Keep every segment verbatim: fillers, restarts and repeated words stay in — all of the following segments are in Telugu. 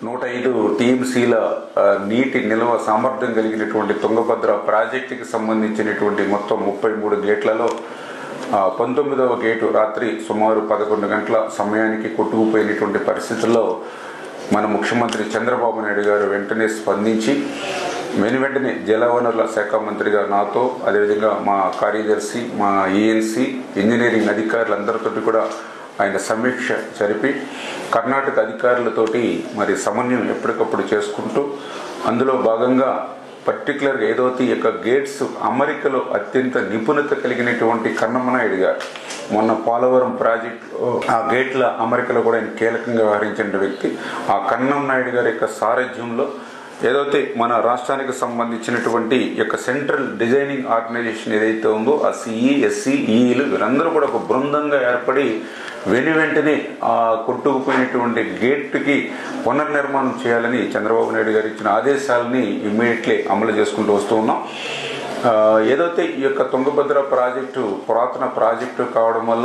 నూట ఐదు టీఎంసీల నీటి నిల్వ సామర్థ్యం కలిగినటువంటి తుంగభద్ర ప్రాజెక్టుకి సంబంధించినటువంటి మొత్తం ముప్పై మూడు గేట్లలో పంతొమ్మిదవ గేటు రాత్రి సుమారు పదకొండు గంటల సమయానికి కొట్టుకుపోయినటువంటి పరిస్థితుల్లో మన ముఖ్యమంత్రి చంద్రబాబు నాయుడు గారు వెంటనే స్పందించి వెను వెంటనే జలవనరుల శాఖ మంత్రిగా నాతో అదేవిధంగా మా కార్యదర్శి మా ఈఎన్సీ ఇంజనీరింగ్ అధికారులందరితో కూడా ఆయన సమీక్ష జరిపి కర్ణాటక అధికారులతోటి మరి సమన్వయం ఎప్పటికప్పుడు చేసుకుంటూ అందులో భాగంగా పర్టికులర్గా ఏదైతే ఈ యొక్క గేట్స్ అమరికలో అత్యంత నిపుణత కలిగినటువంటి కన్నమనాయుడు గారు మొన్న పోలవరం ప్రాజెక్టు ఆ గేట్ల అమరికలో కూడా ఆయన కీలకంగా వ్యవహరించిన వ్యక్తి. ఆ కన్నమనాయుడు గారి యొక్క సారథ్యంలో ఏదైతే మన రాష్ట్రానికి సంబంధించినటువంటి యొక్క సెంట్రల్ డిజైనింగ్ ఆర్గనైజేషన్ ఏదైతే ఉందో ఆ సిఈ ఎస్సీ ఈఈలు వీరందరూ కూడా ఒక బృందంగా ఏర్పడి వెను వెంటనే ఆ కొట్టుకుపోయినటువంటి గేట్కి పునర్నిర్మాణం చేయాలని చంద్రబాబు నాయుడు గారు ఇచ్చిన ఆదేశాలని ఇమ్మీడియట్లీ అమలు చేసుకుంటూ వస్తూ ఉన్నాం. ఏదైతే ఈ యొక్క తుంగభద్ర ప్రాజెక్టు పురాతన ప్రాజెక్టు కావడం వల్ల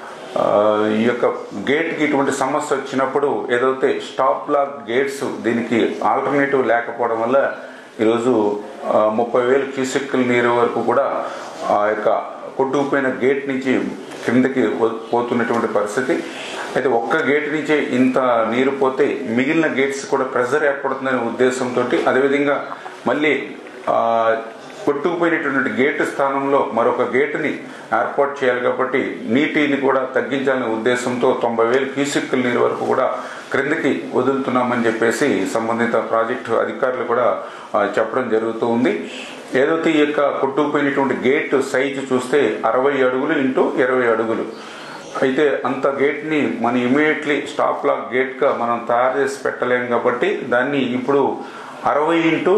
ఈ యొక్క గేట్కి ఇటువంటి సమస్య వచ్చినప్పుడు ఏదైతే స్టాప్ లాక్ గేట్స్ దీనికి ఆల్టర్నేటివ్ లేకపోవడం వల్ల ఈరోజు ముప్పై వేల క్యూసెక్కుల నీరు వరకు కూడా ఆ యొక్క కొట్టుకుపోయిన గేట్ నుంచి కిందకి పోతున్నటువంటి పరిస్థితి. అయితే ఒక్క గేట్ నుంచే ఇంత నీరు పోతే మిగిలిన గేట్స్ కూడా ప్రెజర్ ఏర్పడుతుందనే ఉద్దేశంతో అదేవిధంగా మళ్ళీ కొట్టుకుపోయినటువంటి గేటు స్థానంలో మరొక గేటుని ఏర్పాటు చేయాలి కాబట్టి నీటిని కూడా తగ్గించాలనే ఉద్దేశంతో తొంభై వేల క్యూసెక్కుల నీరు వరకు కూడా క్రిందకి వదులుతున్నామని చెప్పేసి సంబంధిత ప్రాజెక్టు అధికారులు కూడా చెప్పడం జరుగుతూ ఉంది. ఏదైతే ఈ యొక్క కొట్టుకుపోయినటువంటి గేట్ సైజు చూస్తే అరవై అడుగులు ఇంటూ ఇరవై అడుగులు అయితే అంత గేట్ని మనం ఇమీడియట్లీ స్టాప్ లాక్ గేట్గా మనం తయారు చేసి పెట్టలేం కాబట్టి దాన్ని ఇప్పుడు అరవై ఇంటూ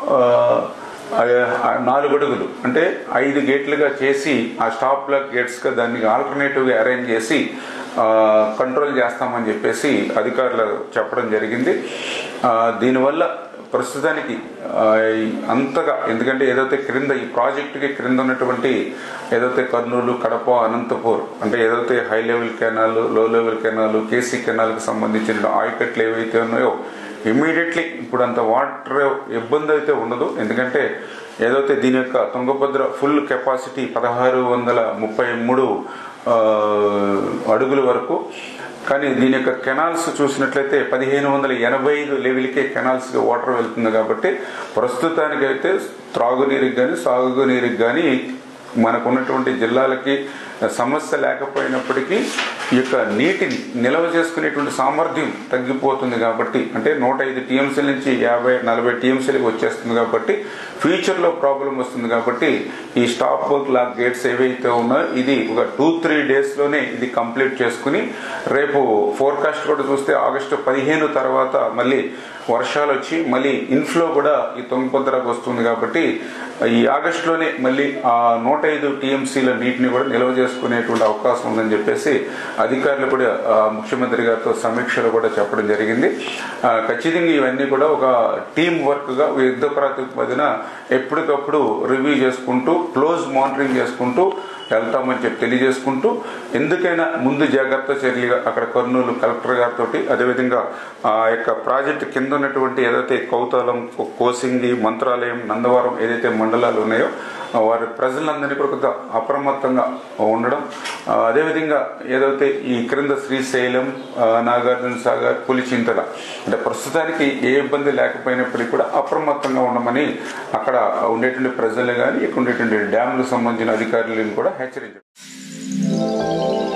నాలుగు అడుగులు అంటే ఐదు గేట్లుగా చేసి ఆ స్టాప్ లాక్ గేట్స్గా దాన్ని ఆల్టర్నేటివ్గా అరేంజ్ చేసి కంట్రోల్ చేస్తామని చెప్పేసి అధికారులు చెప్పడం జరిగింది. దీనివల్ల ప్రస్తుతానికి అంతగా ఎందుకంటే ఏదైతే క్రింద ఈ ప్రాజెక్టుకి క్రింద ఉన్నటువంటి ఏదైతే కర్నూలు కడప అనంతపూర్ అంటే ఏదైతే high level canal low level canal K కెనాల్కి సంబంధించిన ఆయకట్లు ఏవైతే ఉన్నాయో ఇమ్మీడియట్లీ ఇప్పుడు అంత వాటర్ ఇబ్బంది అయితే ఉండదు. ఎందుకంటే ఏదైతే దీని యొక్క తుంగభద్ర ఫుల్ కెపాసిటీ పదహారు వందల ముప్పై మూడు అడుగుల వరకు కానీ దీని యొక్క కెనాల్స్ చూసినట్లయితే పదిహేను వందల ఎనభై ఐదు లెవెల్కే కెనాల్స్కి వాటర్ వెళ్తుంది కాబట్టి ప్రస్తుతానికైతే త్రాగునీరుకి కానీ సాగునీరుకి కానీ మనకున్నటువంటి జిల్లాలకి సమస్య లేకపోయినప్పటికీ ఈ యొక్క నీటిని నిల్వ చేసుకునేటువంటి సామర్థ్యం తగ్గిపోతుంది కాబట్టి అంటే నూట ఐదు టీఎంసీల నుంచి యాభై నలభై టీఎంసీలకు వచ్చేస్తుంది కాబట్టి ఫ్యూచర్లో ప్రాబ్లం వస్తుంది కాబట్టి ఈ స్టాప్ లాక్ గేట్స్ ఏవైతే ఉన్నాయో ఇది ఒక టూ త్రీ డేస్లోనే ఇది కంప్లీట్ చేసుకుని రేపు ఫోర్కాస్ట్ కూడా చూస్తే ఆగస్టు పదిహేను తర్వాత మళ్ళీ వర్షాలు వచ్చి మళ్ళీ ఇన్ఫ్లో కూడా ఈ తుంగభద్రకు వస్తుంది కాబట్టి ఈ ఆగస్టులోనే మళ్ళీ ఆ నూట ఐదు టీఎంసీల నీటిని కూడా నిల్వ చేసుకునేటువంటి అవకాశం ఉందని చెప్పేసి అధికారులు కూడా ముఖ్యమంత్రి గారితో సమీక్షలు కూడా చెప్పడం జరిగింది. ఖచ్చితంగా ఇవన్నీ కూడా ఒక టీం వర్క్గా యుద్ధ ప్రాతిపదికన ఎప్పటికప్పుడు రివ్యూ చేసుకుంటూ క్లోజ్ మానిటరింగ్ చేసుకుంటూ వెళ్తామని చెప్పి తెలియజేసుకుంటూ ఎందుకైనా ముందు జాగ్రత్త చర్యలుగా అక్కడ కర్నూలు కలెక్టర్ గారితో అదేవిధంగా ఆ యొక్క ప్రాజెక్టు కింద ఉన్నటువంటి ఏదైతే కౌతాలం కోసింగి మంత్రాలయం నందవరం ఏదైతే మండలాలు ఉన్నాయో వారి ప్రజలందరినీ కూడా కొంత అప్రమత్తంగా ఉండడం అదేవిధంగా ఏదైతే ఈ క్రింద శ్రీశైలం నాగార్జున సాగర్ పులిచింతల అంటే ప్రస్తుతానికి ఏ ఇబ్బంది లేకపోయినప్పటికీ కూడా అప్రమత్తంగా ఉండమని అక్కడ ఉండేటువంటి ప్రజలు కానీ ఇక్కడ ఉండేటువంటి డ్యాములకు సంబంధించిన అధికారులను కూడా హెచ్చరించారు.